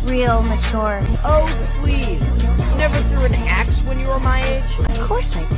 real mature. Oh, please. You never threw an axe when you were my age? Of course I did.